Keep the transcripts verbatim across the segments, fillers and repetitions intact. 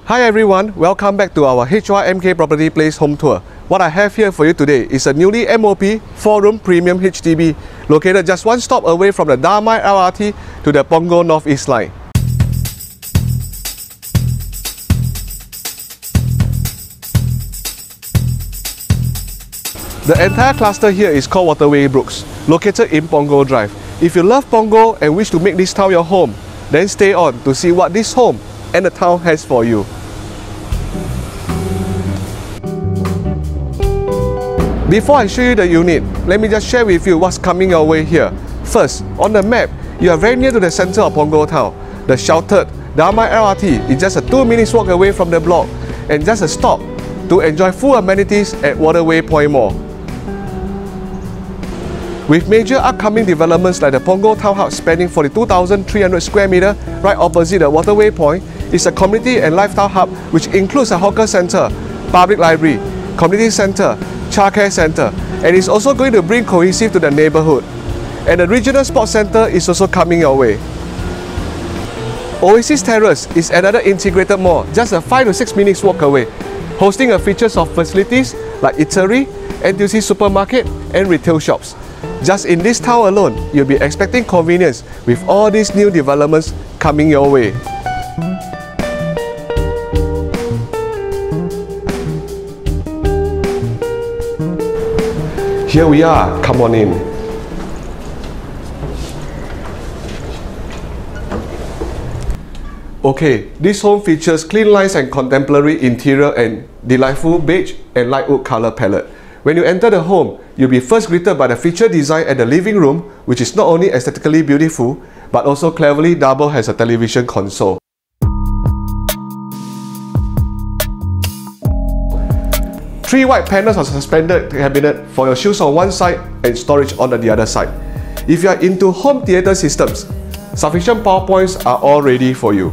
Hi everyone, welcome back to our H Y M K Property Place home tour. What I have here for you today is a newly M O P four room premium H D B located just one stop away from the 𝗲𝗵𝗺 L R T to the Punggol North East Line. The entire cluster here is called Waterway Brooks, located in Punggol Drive. If you love Punggol and wish to make this town your home, then stay on to see what this home and the town has for you. Before I show you the unit, let me just share with you what's coming your way here. First, on the map, you are very near to the center of Punggol town. The sheltered 𝗲𝗵𝗺 L R T is just a two minutes walk away from the block and just a stop to enjoy full amenities at Waterway Point Mall. With major upcoming developments like the Punggol Town Hub spanning forty-two thousand three hundred square meters right opposite the Waterway Point, it's a community and lifestyle hub which includes a hawker centre, public library, community centre, childcare centre, and is also going to bring cohesive to the neighbourhood. And the regional sports centre is also coming your way. Oasis Terrace is another integrated mall just a five to six minutes walk away, hosting a features of facilities like eatery, N T U C supermarket and retail shops. Just in this town alone, you'll be expecting convenience with all these new developments coming your way. Here we are, come on in. Okay, this home features clean lines and contemporary interior and delightful beige and light wood color palette. When you enter the home, you'll be first greeted by the feature design at the living room, which is not only aesthetically beautiful, but also cleverly double as a television console. Three white panels of suspended cabinet for your shoes on one side and storage on the other side. If you are into home theatre systems, sufficient power points are all ready for you.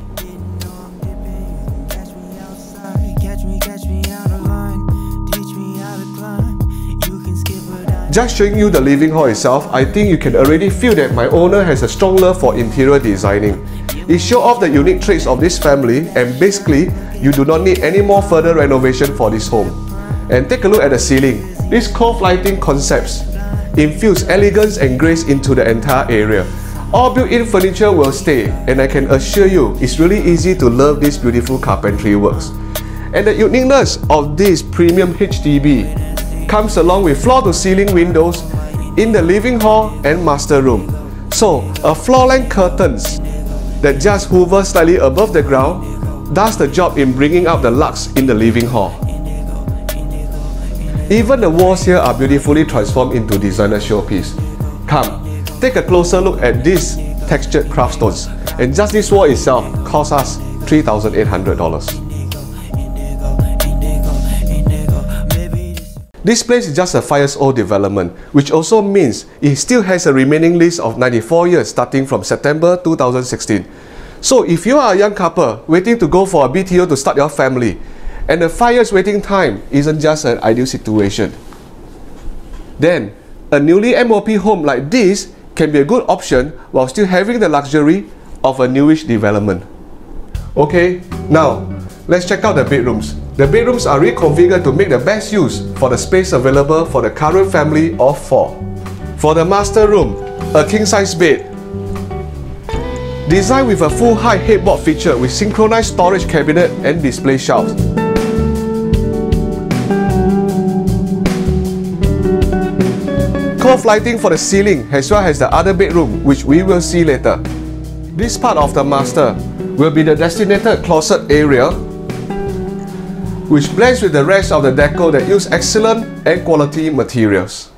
Just showing you the living hall itself, I think you can already feel that my owner has a strong love for interior designing. It shows off the unique traits of this family, and basically, you do not need any more further renovation for this home. And take a look at the ceiling. These cove lighting concepts infuse elegance and grace into the entire area. All built-in furniture will stay, and I can assure you, it's really easy to love these beautiful carpentry works. And the uniqueness of this premium H D B comes along with floor-to-ceiling windows in the living hall and master room. So, a floor-length curtains that just hover slightly above the ground does the job in bringing out the lux in the living hall. Even the walls here are beautifully transformed into designer showpiece. Come, take a closer look at these textured craft stones, and just this wall itself cost us three thousand eight hundred dollars. This place is just a five years old development, which also means it still has a remaining lease of ninety-four years starting from September two thousand sixteen. So if you are a young couple waiting to go for a B T O to start your family, and the five years waiting time isn't just an ideal situation, then a newly M O P home like this can be a good option while still having the luxury of a newish development. Okay, now let's check out the bedrooms. The bedrooms are reconfigured to make the best use for the space available for the current family of four. For the master room, a king-size bed. Designed with a full height headboard feature with synchronized storage cabinet and display shelves. Cove lighting for the ceiling as well as the other bedroom, which we will see later. This part of the master will be the designated closet area, which blends with the rest of the deco that use excellent and quality materials.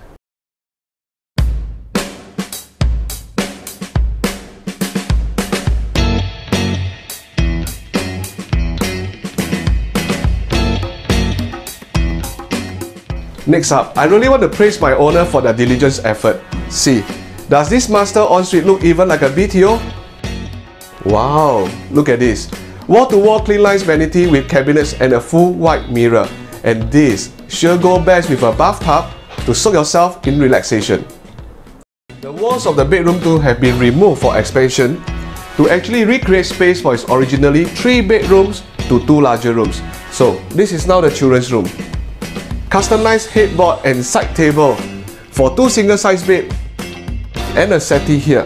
Next up, I really want to praise my owner for their diligence effort. See, does this master ensuite look even like a B T O? Wow, look at this. Wall-to-wall clean lines vanity with cabinets and a full white mirror. And this sure go best with a bathtub to soak yourself in relaxation. The walls of the bedroom too have been removed for expansion to actually recreate space for its originally three bedrooms to two larger rooms. So this is now the children's room. Customized headboard and side table for two single size bed and a settee here,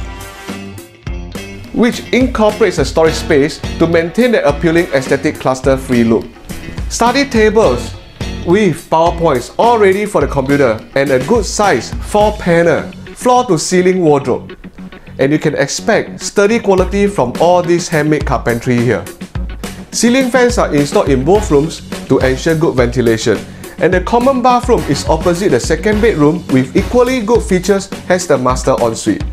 which incorporates a storage space to maintain the appealing aesthetic cluster-free look. Study tables with PowerPoints all ready for the computer and a good size four panel floor to ceiling wardrobe. And you can expect sturdy quality from all this handmade carpentry here. Ceiling fans are installed in both rooms to ensure good ventilation, and the common bathroom is opposite the second bedroom with equally good features as the master ensuite.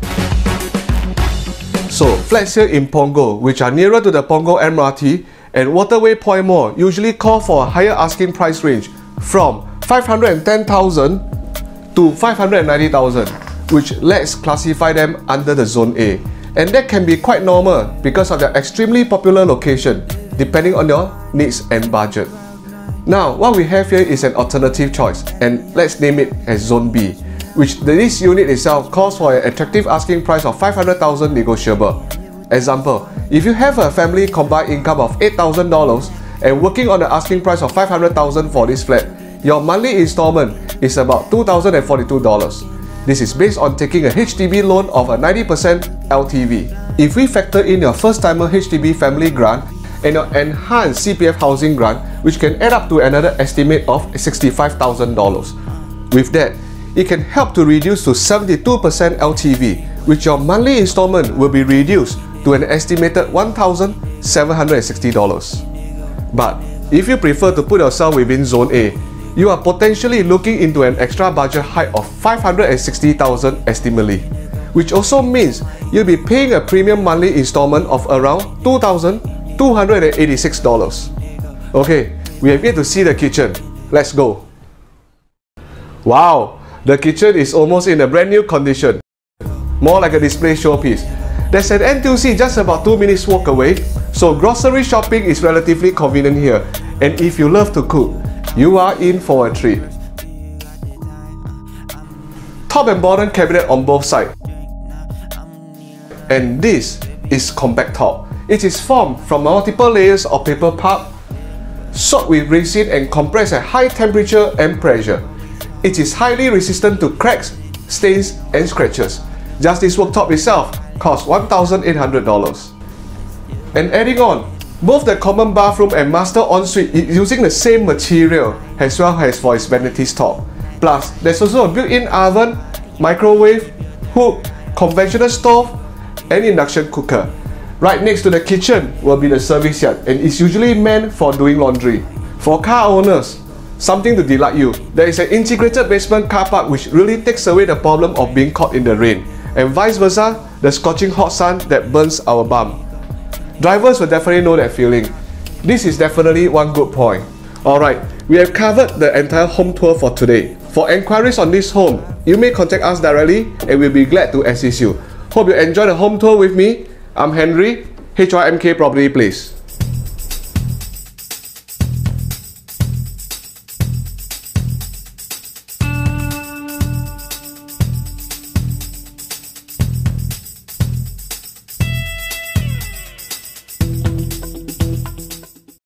So flats here in Punggol, which are nearer to the Punggol M R T and Waterway Point Mall, usually call for a higher asking price range from five hundred ten thousand to five hundred ninety thousand, which let's classify them under the Zone A. And that can be quite normal because of their extremely popular location, depending on your needs and budget. Now, what we have here is an alternative choice, and let's name it as Zone B, which this unit itself calls for an attractive asking price of five hundred thousand negotiable. Example, if you have a family combined income of eight thousand dollars and working on the asking price of five hundred thousand dollars for this flat, your monthly installment is about two thousand forty-two dollars. This is based on taking a H D B loan of a ninety percent L T V. If we factor in your first-timer H D B family grant and your enhanced C P F housing grant, which can add up to another estimate of sixty-five thousand dollars. With that, it can help to reduce to seventy-two percent L T V, which your monthly installment will be reduced to an estimated one thousand seven hundred sixty dollars. But if you prefer to put yourself within Zone A, you are potentially looking into an extra budget hike of five hundred sixty thousand dollars estimately, which also means you'll be paying a premium monthly installment of around two thousand two hundred eighty-six dollars. Okay, we have yet to see the kitchen. Let's go. Wow, the kitchen is almost in a brand new condition, more like a display showpiece. There's an N T U C just about two minutes walk away, so grocery shopping is relatively convenient here. And if you love to cook, you are in for a treat. Top and bottom cabinet on both sides. And this is compact top. It is formed from multiple layers of paper pulp, soaked with resin and compressed at high temperature and pressure. It is highly resistant to cracks, stains and scratches. Just this worktop itself costs one thousand eight hundred dollars. And adding on, both the common bathroom and master ensuite is using the same material as well as for its vanities top. Plus, there's also a built-in oven, microwave, hook, conventional stove and induction cooker. Right next to the kitchen will be the service yard, and it's usually meant for doing laundry. For car owners, something to delight you, there is an integrated basement car park which really takes away the problem of being caught in the rain, and vice versa, the scorching hot sun that burns our bum. Drivers will definitely know that feeling. This is definitely one good point. Alright, we have covered the entire home tour for today. For enquiries on this home, you may contact us directly and we'll be glad to assist you. Hope you enjoy the home tour with me. I'm Henry, H Y M K Property Place.